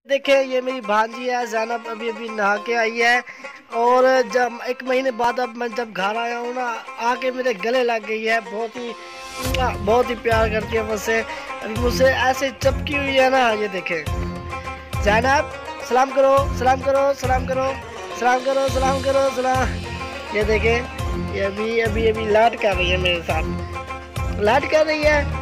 देखे ये मेरी भांजी है ज़ैनब, अभी अभी नहा के आई है। और जब 1 महीने बाद अब मैं जब घर आया हूँ ना, आके मेरे गले लग गई है। बहुत ही प्यार करती है मुझसे। अभी मुझसे ऐसे चिपकी हुई है ना। ये देखे ज़ैनब, सलाम करो, सलाम करो, सलाम करो, सलाम करो, सलाम करो, सलाम। ये देखे ये अभी अभी अभी लाड कर रही है मेरे साथ, लाड कर रही है।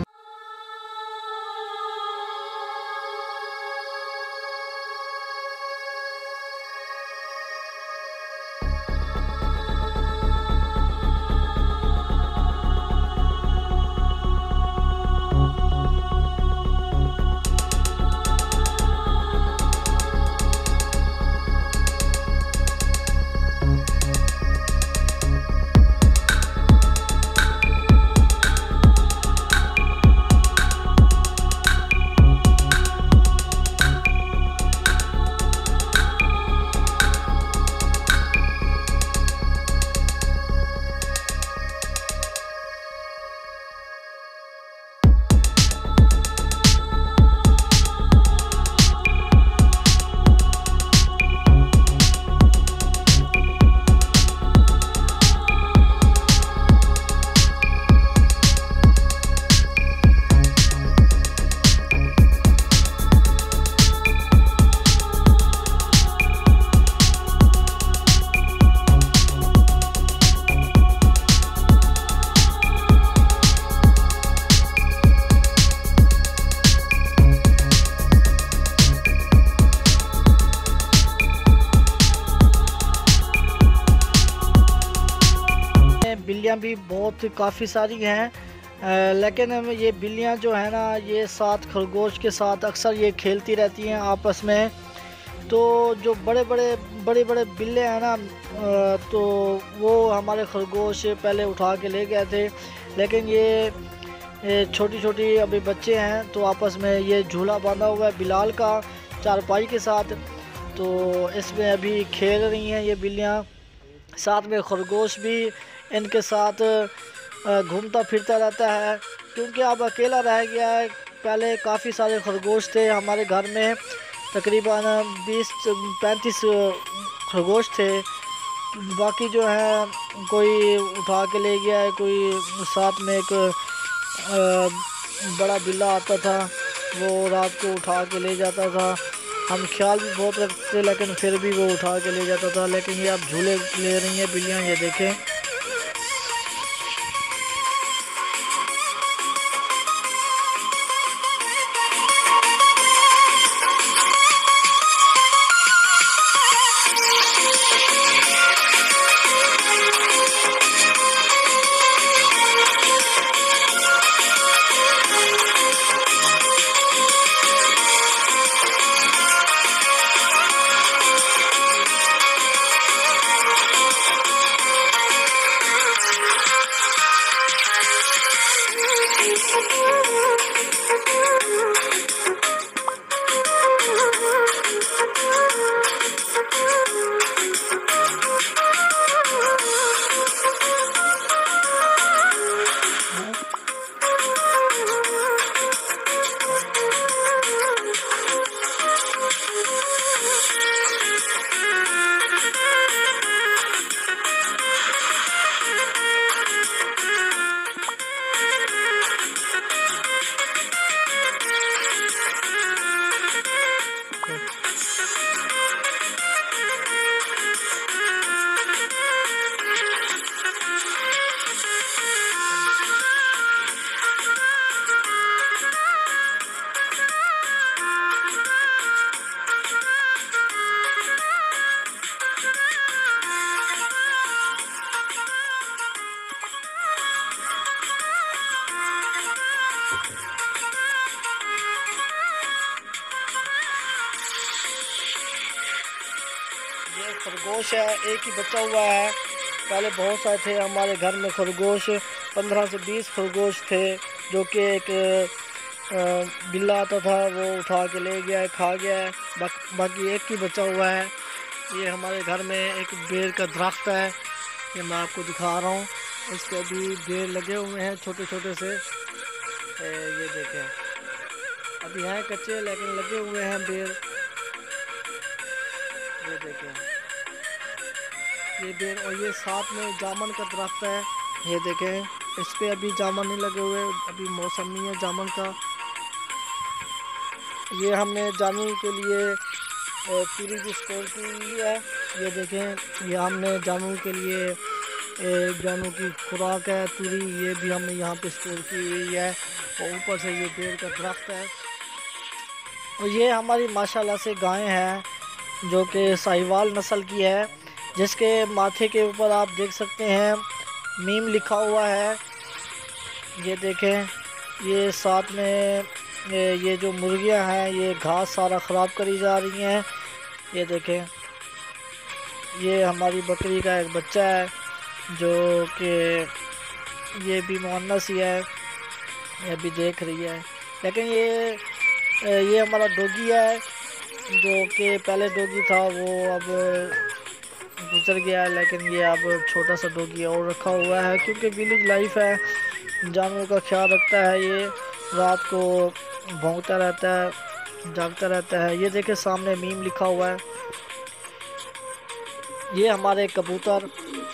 बिल्लियाँ भी काफ़ी सारी हैं, लेकिन ये बिल्लियाँ जो है ना, ये साथ खरगोश के साथ अक्सर ये खेलती रहती हैं आपस में। तो जो बड़े बड़े बिल्ले हैं ना, तो वो हमारे खरगोश पहले उठा के ले गए थे। लेकिन ये छोटी छोटी अभी बच्चे हैं, तो आपस में ये झूला बांधा हुआ है बिलाल का चारपाई के साथ, तो इसमें अभी खेल रही हैं ये बिल्लियाँ। साथ में खरगोश भी इनके साथ घूमता फिरता रहता है, क्योंकि अब अकेला रह गया है। पहले काफ़ी सारे खरगोश थे हमारे घर में, तकरीबन 20-35 खरगोश थे। बाकी जो है कोई उठा के ले गया है, कोई साथ में एक बड़ा बिल्ला आता था, वो रात को उठा के ले जाता था। हम ख्याल भी बहुत रखते थे, लेकिन फिर भी वो उठा के ले जाता था। लेकिन ये अब झूले ले रही हैं बिल्लियाँ, ये देखें। ये खरगोश है, एक ही बच्चा हुआ है। पहले बहुत सारे थे हमारे घर में खरगोश, 15 से 20 खरगोश थे, जो कि एक बिल्ला आता था, वो उठा के ले गया है, खा गया है। बाकी एक ही बचा हुआ है। ये हमारे घर में एक बेर का दरख्त है, ये मैं आपको दिखा रहा हूँ। इस पे अभी बेर लगे हुए हैं छोटे छोटे से, ये देखें। अभी हैं कच्चे लेकिन लगे हुए हैं बेर। ये देखें ये बेर, और ये साथ में जामुन का दरख्त है। ये देखें इस पे अभी जामुन नहीं लगे हुए, अभी मौसम नहीं है जामुन का। ये हमने जामुन के लिए पूरी भी स्टोर की हुई है। ये देखें ये हमने जामुन के लिए जानों की खुराक है पूरी, ये भी हमने यहाँ पे स्टोर की हुई है। और ऊपर से ये पेड़ का दरख्त है। और ये हमारी माशाल्लाह से गाय है जो कि साहिवाल नस्ल की है, जिसके माथे के ऊपर आप देख सकते हैं मीम लिखा हुआ है। ये देखें ये साथ में ये जो मुर्गियां हैं ये घास सारा ख़राब करी जा रही हैं। ये देखें ये हमारी बकरी का एक बच्चा है जो कि ये भी मुअन्नस ही है, ये भी देख रही है। लेकिन ये हमारा डॉगी है जो कि पहले डॉगी था वो अब गुजर गया है, लेकिन ये अब छोटा सा डॉगी और रखा हुआ है क्योंकि विलेज लाइफ है, जानवरों का ख्याल रखता है। ये रात को भौंकता रहता है, जागता रहता है। ये देखे सामने मीम लिखा हुआ है। ये हमारे कबूतर,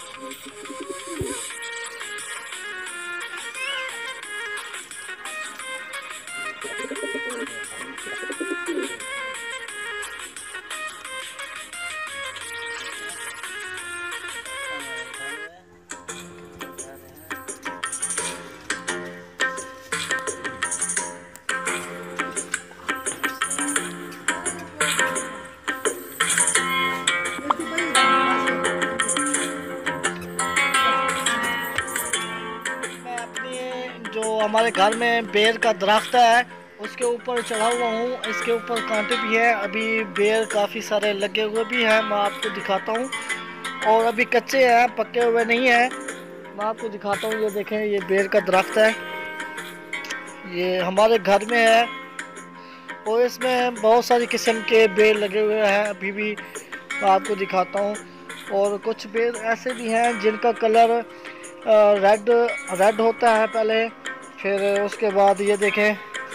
जो हमारे घर में बेर का दरख्त है उसके ऊपर चढ़ा हुआ हूँ। इसके ऊपर कांटे भी है, अभी बेर काफ़ी सारे लगे हुए भी हैं, मैं आपको दिखाता हूँ। और अभी कच्चे हैं, पके हुए नहीं हैं, मैं आपको दिखाता हूँ। ये देखें ये बेर का दरख्त है, ये हमारे घर में है और इसमें बहुत सारी किस्म के बेर लगे हुए हैं अभी भी, मैं आपको दिखाता हूँ। और कुछ बेर ऐसे भी हैं जिनका कलर रेड होता है पहले, फिर उसके बाद ये देखें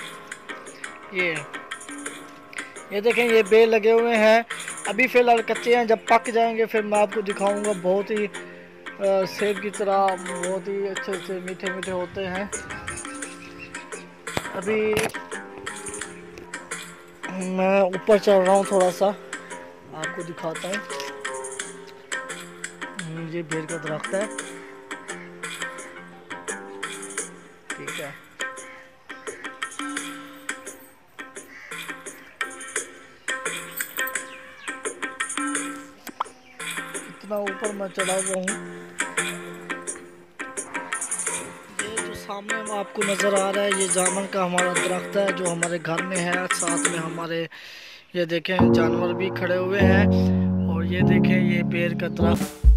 ये देखें ये बेर लगे हुए हैं, अभी फ़िलहाल कच्चे हैं, जब पक जाएंगे फिर मैं आपको दिखाऊंगा। बहुत ही सेब की तरह बहुत ही अच्छे अच्छे मीठे मीठे होते हैं। अभी मैं ऊपर चढ़ रहा हूँ, थोड़ा सा आपको दिखाता हूँ। ये बेर का दरख्त है, ठीक है। इतना ऊपर मैं चढ़ा हुआ हूँ। ये जो सामने में आपको नज़र आ रहा है ये जामुन का हमारा दरख्त है जो हमारे घर में है। साथ में हमारे ये देखें जानवर भी खड़े हुए हैं और ये देखें ये बेर का दरख्त।